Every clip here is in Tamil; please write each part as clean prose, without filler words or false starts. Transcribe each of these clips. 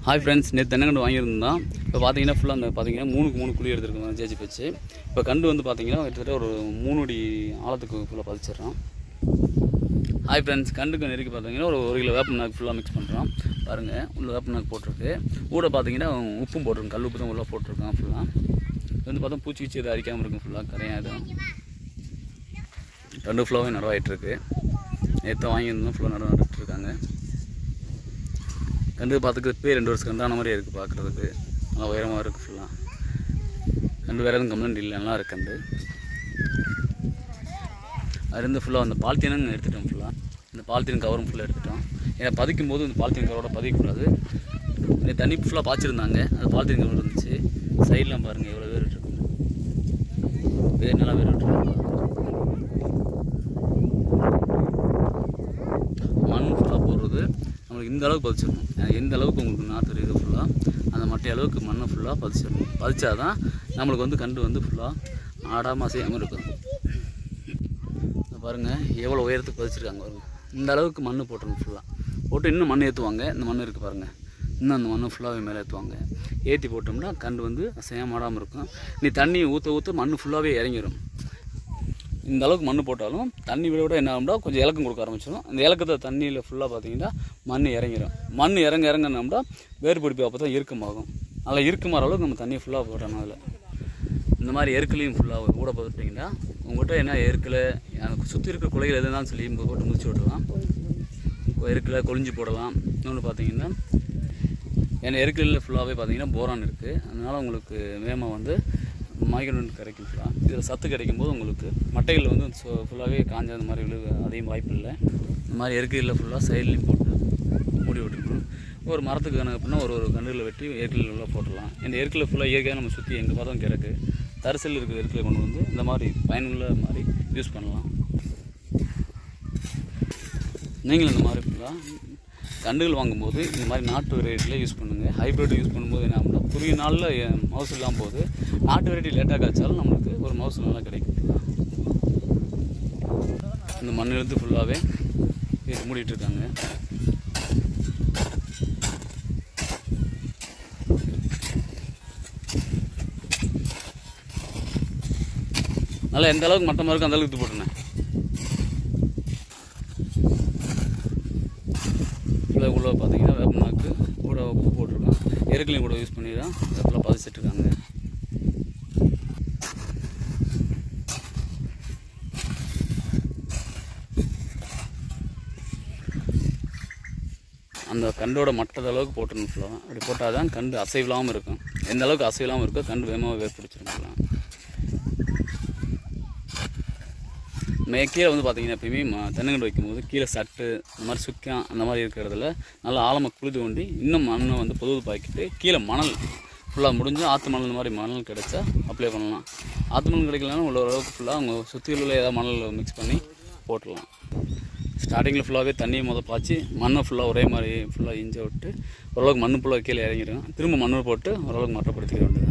ஹாய் ஃப்ரெண்ட்ஸ், நேற்று தென்னங்கண்டு வாங்கியிருந்தோம். இப்போ பார்த்தீங்கன்னா ஃபுல்லாக அந்த பார்த்தீங்கன்னா 3க்கு 3 குழி எடுத்துருக்கோம் ஜேஜி வச்சு. இப்போ கண்டு வந்து பார்த்தீங்கன்னா கிட்டத்தட்ட ஒரு 3 அடி ஆழத்துக்கு ஃபுல்லாக பதிச்சிடுறோம். ஹாய் ஃப்ரெண்ட்ஸ், கண்டுக்கு நெருக்கி பார்த்தீங்கன்னா ஒரு கிலோ வேப்ப நாக்கு ஃபுல்லாக மிக்ஸ் பண்ணுறோம். பாருங்கள், உள்ள வேப்ப நாக்கு போட்டிருக்கு. கூட பார்த்தீங்கன்னா உப்பும் போட்டிருக்கோம், கல் உப்பு தான் உள்ளே போட்டிருக்கோம். ஃபுல்லாக இது வந்து பார்த்தா பூச்சி வச்சு எது அரிக்காமல் இருக்கும். ஃபுல்லாக கரையாது. ரெண்டு ஃபுல்லாகவே நடவாயிட்ருக்கு. நேற்று வாங்கியிருந்தோம், ஃபுல்லாக நட்டுருக்காங்க. கண்டு பார்த்துக்கிறதுக்கு 2 வருஷம் கண்டான மாதிரியே இருக்குது. பார்க்குறதுக்கு நல்லா உயரமாக இருக்குது. ஃபுல்லாக கண்டு வேறு எதுவும் கம்ப்ளைண்ட் இல்லை, நல்லா இருக்குது கண்டு. அதுலேருந்து ஃபுல்லாக அந்த பாலித்தீனும் எடுத்துட்டோம். ஃபுல்லாக இந்த பாலித்தீன் கவரும் ஃபுல்லாக எடுத்துட்டோம். ஏன்னா பதிக்கும் போது இந்த பாலித்தீன் கவரோட பதிக்கக்கூடாது. இந்த தண்ணி ஃபுல்லாக பாய்ச்சிருந்தாங்க, அது பாலித்தீன் கவர் இருந்துச்சு. சைட்லாம் பாருங்கள் எவ்வளோ வேர் விட்டுருக்கு. வேர் நல்லா வேர் விட்டுருக்கு. மண் ஃபுல்லாக போடுறது நம்மளுக்கு இந்த அளவுக்கு பதிச்சிடணும். எந்த அளவுக்கு உங்களுக்கு நாற்று இருக்குது ஃபுல்லாக அந்த மட்டை அளவுக்கு மண்ணை ஃபுல்லாக பதிச்சிடணும். பதிச்சா தான் நம்மளுக்கு வந்து கண்டு வந்து ஃபுல்லாக ஆடாமல் அசையாமல் இருக்கும். பாருங்கள் எவ்வளோ உயரத்துக்கு பதிச்சிருக்காங்க பாருங்கள். இந்த அளவுக்கு மண் போட்டணும். ஃபுல்லாக போட்டு இன்னும் மண் ஏற்றுவாங்க. இந்த மண் இருக்குது பாருங்கள், இன்னும் அந்த மண்ணை ஃபுல்லாகவே மேலே ஏற்றுவாங்க. ஏற்றி போட்டோம்னா கண்டு வந்து அசையாமல் ஆடாமல் இருக்கும். நீ தண்ணி ஊற்ற ஊற்ற மண் ஃபுல்லாகவே இறங்கிடும். இந்த அளவுக்கு மண் போட்டாலும் தண்ணி விட என்ன ஆகும்னா கொஞ்சம் இலக்கம் கொடுக்க ஆரம்பிச்சிடும். அந்த இலக்கத்தை தண்ணியில் ஃபுல்லாக பார்த்தீங்கன்னா மண் இறங்கிடும். மண் இறங்கினோம்னா வேர் பிடிப்பு அப்போ தான் இறுக்கமாகும். நல்லா இறுக்கமாகிற அளவுக்கு நம்ம தண்ணியை ஃபுல்லாக போட்டோம். அதில் இந்த மாதிரி எருக்கலையும் ஃபுல்லாக கூட போட்டுட்டிங்கன்னா உங்கள்கிட்ட என்ன எருக்கில் எனக்கு சுற்றி இருக்கிற குலைகள் எதுனாலும் சொல்லி போட்டு முடிச்சு விடலாம். எருக்கில் கொழிஞ்சு போடலாம். இன்னொன்று பார்த்தீங்கன்னா ஏன்னா எருக்கில் ஃபுல்லாகவே பார்த்தீங்கன்னா போரான் இருக்குது. அதனால் உங்களுக்கு வேகமாக வந்து மைக்ரோன் கிடைக்கும். ஃபுல்லாக இதில் சத்து கிடைக்கும் போது உங்களுக்கு மட்டைகள் வந்து ஃபுல்லாகவே காஞ்ச அந்த மாதிரி அதிகம் வாய்ப்பு இல்லை. இந்த மாதிரி எருக்கையில் ஃபுல்லாக சைட்லேயும் போட்டு மூடி விட்டுருக்கணும். ஒரு மரத்துக்கு கணக்கு அப்படின்னா ஒரு கன்றுகளை வெட்டி எருக்கில் உள்ள போட்டுடலாம். இந்த எருக்கில் ஃபுல்லாக இயற்கையாக நம்ம சுற்றி எங்கே பார்த்தாலும் கிடக்கு. தரிசல் இருக்கிற எருக்கில் கொண்டு வந்து இந்த மாதிரி பயனுள்ள மாதிரி யூஸ் பண்ணலாம். நீங்களும் இந்த மாதிரி ஃபுல்லாக கண்டுகள் வாங்கும்போது இந்த மாதிரி நாட்டு வெரைட்டியில் யூஸ் பண்ணுங்கள். ஹைப்ரிட் யூஸ் பண்ணும்போது என்ன ஆகும்னா குறுகிய நாளில் மகசூல் இல்லாமல் போகுது. நாட்டு வெரைட்டி லேட்டாக காய்ச்சாலும் நம்மளுக்கு ஒரு மகசூல் நல்லா கிடைக்கும். இந்த மண்ணிலிருந்து ஃபுல்லாகவே மூடிட்டுருக்காங்க. நல்லா எந்த அளவுக்கு மட்டமாக இருக்கும் அந்த அளவுக்கு போட்டுனேன். உள்ள பார்த்தீங்கன்னா வேப்ப நாக்கு கூட உப்பு போட்டிருக்கோம். எருக்கலையும் கூட யூஸ் பண்ணி தான் வேப்பெல்லாம் பதிச்சிட்ருக்காங்க. அந்த கண்டோட மட்டத அளவுக்கு போட்டுருணும். ஃபுல்லாக அப்படி போட்டால் தான் கண்டு அசைவில்லாமல் இருக்கும். எந்த அளவுக்கு அசைவில்லாமல் இருக்கோ கண்டு வேகமாக வேர் பிடிச்சிருக்கலாம். கீழே வந்து பார்த்தீங்கன்னா எப்பயுமே தென்னங்கண்டு வைக்கும்போது கீழே சட்டு இந்த மாதிரி சுக்கம் அந்த மாதிரி இருக்கிறதுல நல்லா ஆழமாக குளிது கொண்டு இன்னும் மண்ணை வந்து பொதுவு பாய்க்கிட்டு கீழே மணல் ஃபுல்லாக முடிஞ்சு ஆற்று மணல் இந்த மாதிரி மணல் கிடைச்சா அப்ளை பண்ணலாம். ஆற்று மணல் கிடைக்கலன்னா உள்ள அளவுக்கு ஃபுல்லாக அவங்க சுற்றியுள்ள ஏதாவது மணல் மிக்ஸ் பண்ணி போட்டுடலாம். ஸ்டார்டிங்கில் ஃபுல்லாகவே தண்ணியை பாய்ச்சி மண்ணை ஃபுல்லாக ஒரே மாதிரி ஃபுல்லாக இஞ்சி விட்டு ஓரளவுக்கு மண் ஃபுல்லாக கீழே இறங்கிடும். திரும்ப மண்ணு போட்டு ஓரளவுக்கு மட்டப்படுத்திக்க வேண்டியது.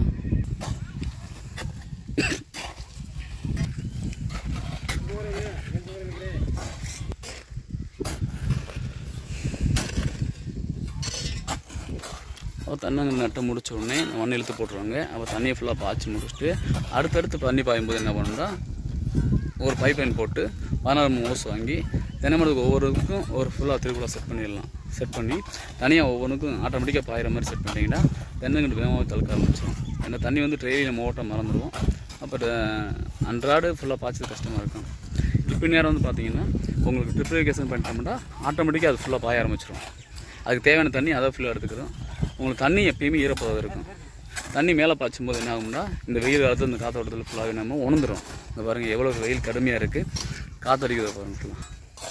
தென்னங்கன்று நட்டை முடிச்ச உடனே மண் இழுத்து போட்டுருவாங்க. அப்போ தண்ணியை ஃபுல்லாக பாய்ச்சி முடிச்சுட்டு அடுத்தடுத்து தண்ணி பாயும்போது என்ன பண்ணணும்னா ஒரு பைப் லைன் போட்டு 16 ஓஸ் வாங்கி தென்னை மரத்துக்கு ஒவ்வொருக்கும் ஒரு ஃபுல்லாக திருக்குள்ள செட் பண்ணிடலாம். செட் பண்ணி தனியாக ஒவ்வொன்றுக்கும் ஆட்டோமேட்டிக்காக பாயிற மாதிரி செட் பண்ணிட்டீங்கன்னா தென்னங்கன்று வேகமாக தழுக்க ஆரம்பிச்சிடும். ஏன்னா தண்ணி வந்து ட்ரெயிலில் நம்ம ஓட்ட மறந்துடுவோம். அப்போ அன்றாடு ஃபுல்லாக பாய்ச்சது கஷ்டமாக இருக்கும். இப்போ நேரம் வந்து பார்த்தீங்கன்னா உங்களுக்கு ட்ரிப் இரிகேஷன் பண்ணிட்டோம்னா ஆட்டோமேட்டிக்காக அது ஃபுல்லாக பாய ஆரம்பிச்சிடும். அதுக்கு தேவையான தண்ணி அதை ஃபுல்லாக எடுத்துக்கிறோம். உங்களுக்கு தண்ணி எப்பயுமே ஈரப்பதம் இருக்கும். தண்ணி மேலே பாய்ச்சும் போது என்ன ஆகும்னா இந்த வெயில் காலத்தில் இந்த காற்றோட்டத்தில் ஃபுல்லாகவே நம்ம உணர்ந்துடும். இந்த பாருங்கள் எவ்வளோ வெயில் கடுமையாக இருக்குது, காற்றடிக்கிறத பாருங்கள் ஃபுல்லாக.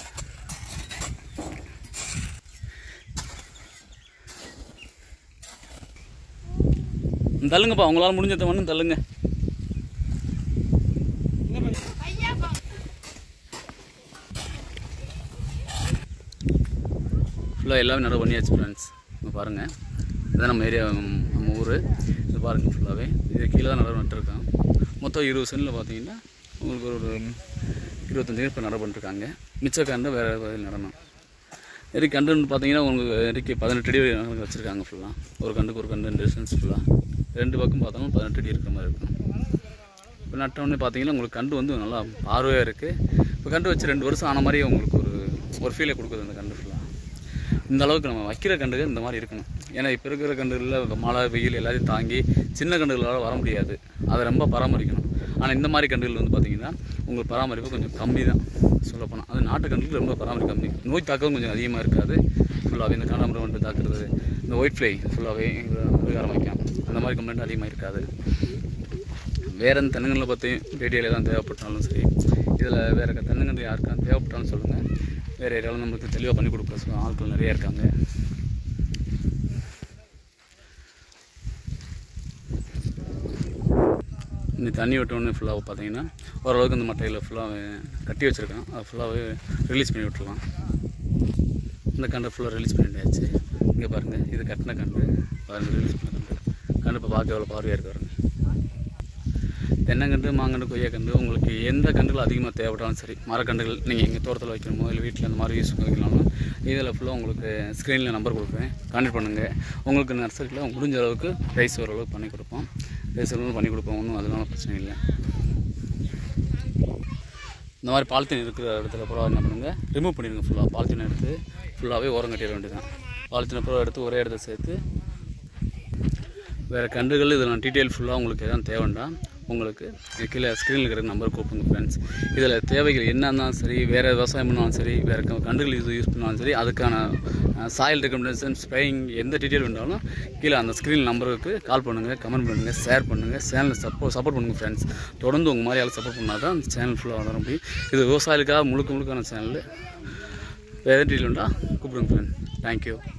தள்ளுங்கப்பா, உங்களால் முடிஞ்ச மண்ணு தள்ளுங்க. ஃபுல்லாக எல்லாமே நடவு பண்ணியாச்சு ஃப்ரெண்ட்ஸ். இங்கே பாருங்கள், இதுதான் நம்ம ஏரியா, நம்ம ஊர். இது பாருங்கள் ஃபுல்லாகவே இது கீழே தான் நடவு நட்டுருக்கோம். மொத்தம் 20 சென்டில் பார்த்தீங்கன்னா உங்களுக்கு ஒரு 25 இப்போ நடவு பண்ணிருக்காங்க. மிச்சக்காண்டு வேறு வகையில் நடணும். எரி கண்டுன்னு பார்த்தீங்கன்னா உங்களுக்கு எரிக்கு 18 அடி வச்சுருக்காங்க ஃபுல்லாக. ஒரு கண்டு டிஸ்டன்ஸ் ஃபுல்லாக 2 பக்கம் பார்த்தாலும் 18 அடி இருக்கிற மாதிரி இருக்கும். இப்போ நட்டவுடனே பார்த்தீங்கன்னா உங்களுக்கு கண்டு வந்து நல்லா பார்வையாக இருக்குது. இப்போ கண்டு வச்சு 2 வருஷம் ஆன மாதிரி உங்களுக்கு ஒரு ஃபீலை கொடுக்குது அந்த கண்டு ஃபுல்லாக. இந்த அளவுக்கு நம்ம வைக்கிற கண்டுகள் இந்த மாதிரி இருக்கணும். ஏன்னா இப்போ இருக்கிற கண்டுகளில் மழை வெயில் எல்லாத்தையும் தாங்கி சின்ன கண்டுகளால் வர முடியாது, அதை ரொம்ப பராமரிக்கணும். ஆனால் இந்த மாதிரி கண்டுகள் வந்து பார்த்திங்கன்னா உங்களுக்கு பராமரிப்பு கொஞ்சம் கம்மி தான் சொல்லப்போனால். அது நாட்டு கண்டுகள் ரொம்ப பராமரிப்பு கம்மி, நோய் தாக்கம் கொஞ்சம் அதிகமாக இருக்காது. ஃபுல்லாகவே இந்த காண்டாமிருகம் வந்து தாக்குறது, இந்த ஒயிட் ஃப்ளை ஃபுல்லாகவே ஆரம்பிக்கும், அந்த மாதிரி கம்ப்ளைண்ட் அதிகமாக இருக்காது. வேறு எந்த தென்னங்கன்றில் பற்றியும் ரேடியோவில் எதாவது தேவைப்பட்டாலும் சரி, இதில் வேறு தென்னங்கன்று யாருக்காவது தேவைப்பட்டாலும் சொல்லுங்கள். வேறு ஏரியாவில் நம்மளுக்கு தெளிவாக பண்ணி கொடுக்க ஆட்கள் நிறையா இருக்காங்க. இந்த தண்ணி விட்டோன்னு ஃபுல்லாக பார்த்தீங்கன்னா ஓரளவுக்கு இந்த மட்டையில் ஃபுல்லாக கட்டி வச்சுருக்கான், அதை ஃபுல்லாகவே ரிலீஸ் பண்ணி விட்டுருலாம். இந்த கண்டை ஃபுல்லாக ரிலீஸ் பண்ணியாச்சு. இங்கே பாருங்கள், இது கட்டின கண்டு பாருங்கள், ரிலீஸ் பண்ண கண்டு இப்போ பார்க்க எவ்வளோ பார்வையாக இருக்கு பாருங்கள். தென்னங்கன்று, மாங்கன்று, கொய்யாக்கன்று உங்களுக்கு எந்த கண்டுகள் அதிகமாக தேவைப்பட்டாலும் சரி, மரக்கண்டுகள் நீங்கள் எங்கள் தோட்டத்தில் வைக்கணுமோ இல்லை வீட்டில் இந்த மாதிரி யூஸ் பண்ணிக்கலாமோ இதில் ஃபுல்லாக உங்களுக்கு ஸ்க்ரீனில் நம்பர் கொடுப்பேன், கான்டெக்ட் பண்ணுங்கள். உங்களுக்கு நர்சரியில் முடிஞ்ச அளவுக்கு ப்ரைஸ் ஓரளவுக்கு பண்ணி கொடுப்போம், பண்ணி கொடுப்போம், ஒன்றும் அதெல்லாம் பிரச்சனை இல்லை. இந்த மாதிரி பாலித்தீன் இருக்கிற இடத்துல பூரா என்ன பண்ணுங்கள், ரிமூவ் பண்ணிடுங்க. ஃபுல்லாக பாலித்தீன் எடுத்து ஃபுல்லாகவே ஓரம் கட்டிட வேண்டியதான். பாலித்தீனை பூரா எடுத்து ஒரே இடத்த சேர்த்து வேறு கண்டுகள் இதெல்லாம் டீட்டெயில் ஃபுல்லாக உங்களுக்கு எதாவது தேவைண்டா உங்களுக்கு கீழே ஸ்க்ரீனில் இருக்கிற நம்பர் கூப்பிடுங்க ஃப்ரெண்ட்ஸ். இதில் தேவைகள் என்னன்னாலும் சரி, வேறு விவசாயம் பண்ணாலும் சரி, வேறு கண்டுகள் யூஸ் பண்ணாலும் சரி, அதுக்கான சாயில் ரெக்கமெண்டேஷன், ஸ்ப்ரேயிங் எந்த டீட்டெயில் வேண்டாலும் கீழே அந்த ஸ்க்ரீன் நம்பருக்கு கால் பண்ணுங்கள், கமெண்ட் பண்ணுங்கள், ஷேர் பண்ணுங்கள், சேனலை சப்போர்ட் பண்ணுங்கள் ஃப்ரெண்ட்ஸ். தொடர்ந்து உங்கள் மாதிரி ஆள் சப்போர்ட் பண்ணால் தான் அந்த சேனல் ஃபுல்லாக வளர முடியும். இது விவசாயிகளுக்காக முழுக்கான சேனல். வேறு டீட்டெயில் வேண்டாம் கூப்பிடுங்க ஃப்ரெண்ட்ஸ். தேங்க்யூ.